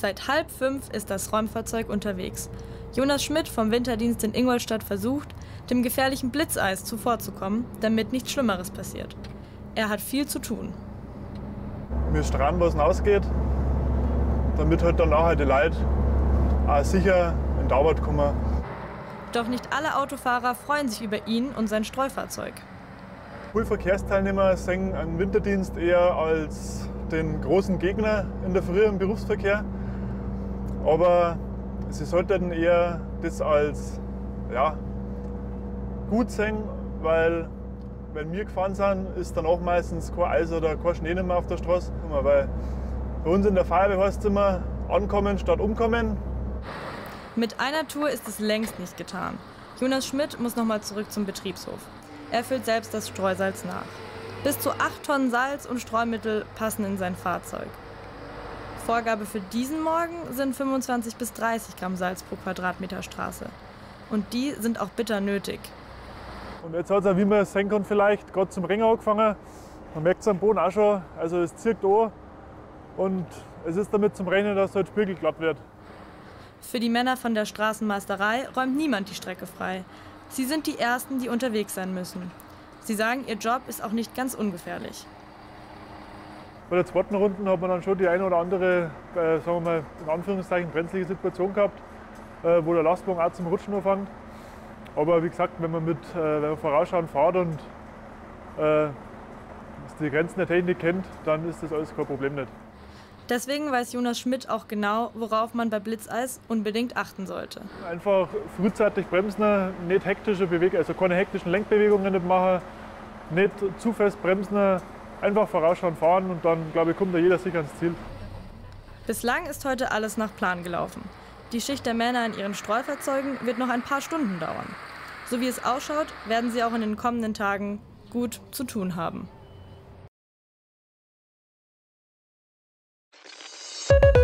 Seit 4:30 ist das Räumfahrzeug unterwegs. Jonas Schmidt vom Winterdienst in Ingolstadt versucht, dem gefährlichen Blitzeis zuvorzukommen, damit nichts Schlimmeres passiert. Er hat viel zu tun. Wir straben, was ausgeht, damit halt dann nachher die Leute auch sicher in die Arbeit kommen. Doch nicht alle Autofahrer freuen sich über ihn und sein Streufahrzeug. Viele Verkehrsteilnehmer sehen einen Winterdienst eher als den großen Gegner in der Früh im Berufsverkehr. Aber sie sollten eher das als gut sehen, weil wenn wir gefahren sind, ist dann auch meistens kein Eis oder kein Schnee mehr auf der Straße. Weil bei uns in der Feuerwehr heißt es immer, ankommen statt umkommen. Mit einer Tour ist es längst nicht getan. Jonas Schmidt muss nochmal zurück zum Betriebshof. Er füllt selbst das Streusalz nach. Bis zu 8 Tonnen Salz und Streumittel passen in sein Fahrzeug. Vorgabe für diesen Morgen sind 25 bis 30 Gramm Salz pro Quadratmeter Straße. Und die sind auch bitter nötig. Und jetzt hat es, wie man sehen kann, vielleicht gerade zum Ringen angefangen. Man merkt es am Boden auch schon, also es zieht an. Und es ist damit zum Rechnen, dass halt Spiegel glatt wird. Für die Männer von der Straßenmeisterei räumt niemand die Strecke frei. Sie sind die Ersten, die unterwegs sein müssen. Sie sagen, ihr Job ist auch nicht ganz ungefährlich. Bei der zweiten Runde hat man dann schon die eine oder andere, sagen wir mal, in Anführungszeichen brenzlige Situation gehabt, wo der Lastwagen auch zum Rutschen anfängt. Aber wie gesagt, wenn man vorausschauend fährt und die Grenzen der Technik kennt, dann ist das alles kein Problem nicht. Deswegen weiß Jonas Schmidt auch genau, worauf man bei Blitzeis unbedingt achten sollte. Einfach frühzeitig bremsen, nicht hektische Bewegungen, also keine hektischen Lenkbewegungen nicht machen, nicht zu fest bremsen, einfach vorausschauend fahren und dann, glaube ich, kommt da jeder sicher ans Ziel. Bislang ist heute alles nach Plan gelaufen. Die Schicht der Männer in ihren Streufahrzeugen wird noch ein paar Stunden dauern. So wie es ausschaut, werden sie auch in den kommenden Tagen gut zu tun haben.